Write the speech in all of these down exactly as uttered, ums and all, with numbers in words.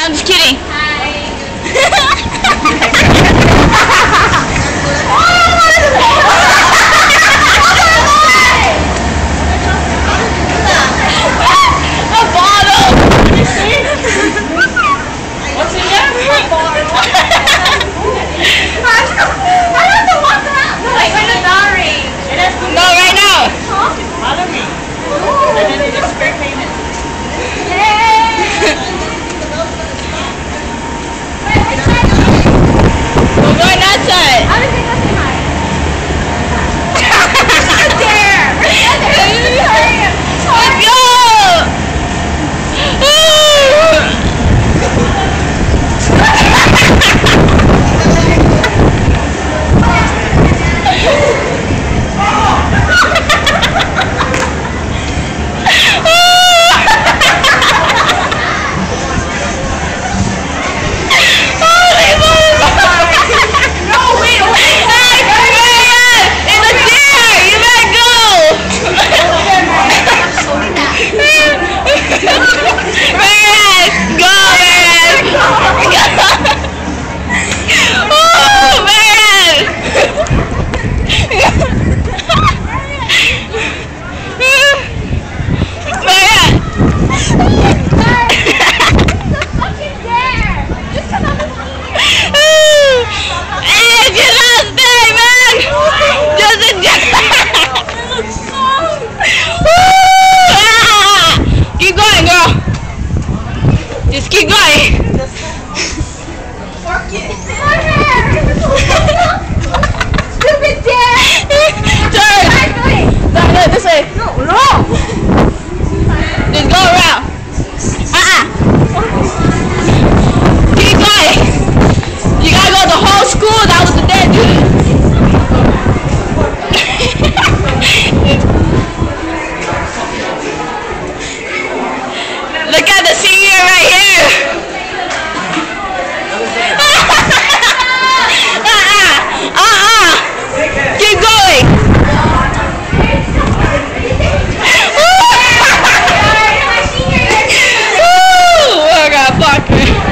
I'm just kidding. Keep going. Stupid dad. Turn. No, no, this way. No, no. Just go around. Uh-uh. Keep going. You gotta go the whole school. That was the dead dude. Look at the senior right here. uh-uh. Uh-uh. Keep going. Ooh, I got blocked.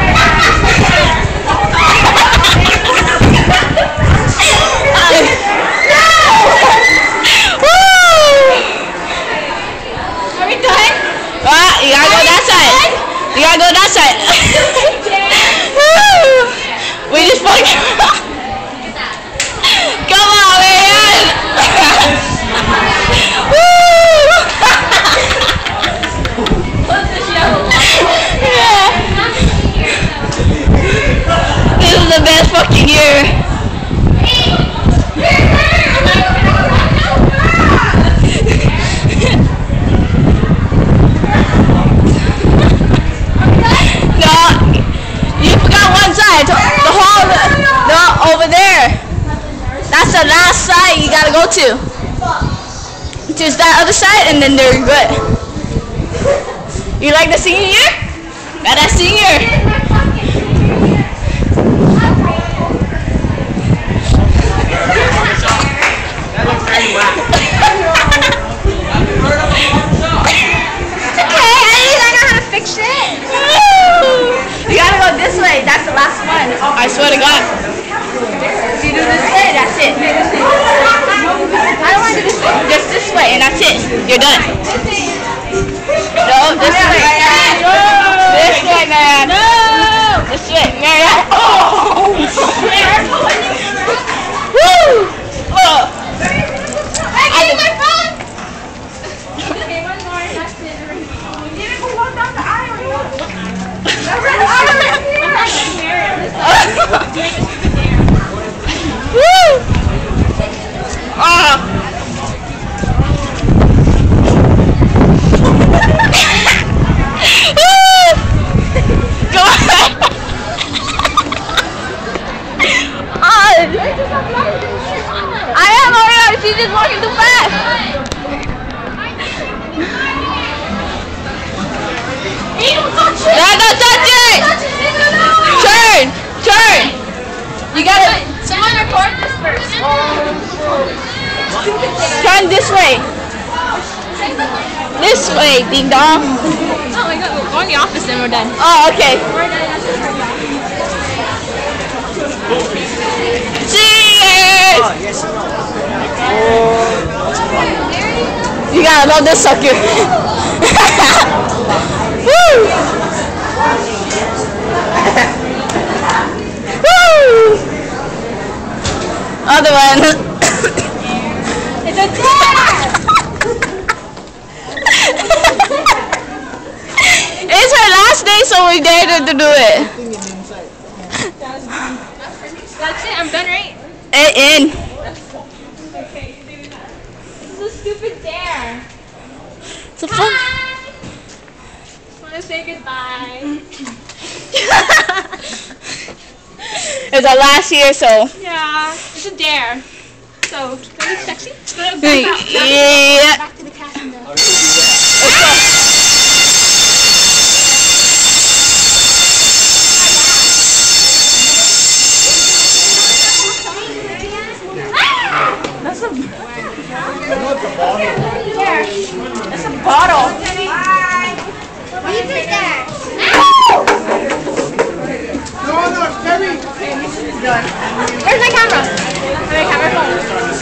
Are we done? Ah, you gotta go that side. You gotta go that side. We just fucked. Come on, man. This is the best fucking year. The whole, no, over there. That's the last side you gotta go to. Just that other side, and then they're good. You like the senior? Got that senior. Okay, I didn't even know how to fix it. You gotta go this way. That's the last one. I swear to God. If you do this way, that's it. I don't want to do this way. Just this way, and that's it. You're done. No, this way. This way, man. No. This way, man. Oh. Woo. Oh. Hey, give me my phone. Okay, one more. That's it. You need to go walk down the aisle. Woo! Ah! Go on! I am already. She's just walking too fast. No, don't touch it! Turn! Turn! You gotta... Someone record this first. Turn this way. This way, ding dong. Oh my God. Go in the office, then we're done. Oh, okay. We're done. Cheers! Oh, yes. You gotta love this sucker. Woo! Woo! Other one. It's a dare! It's her last day, so we dared her to do it. That's it, I'm done, right? Hey, in. Okay, this is a stupid dare. It's a fun. Hi! Just want to say goodbye. It's our last year, so. Yeah, it's a dare. So, want to be sexy? Go, go, Hey, back, yeah. back to the cat and the... Let's go. That's a, that's a bottle. What do you think there? No, no, Terry. Where's my camera? My camera phone.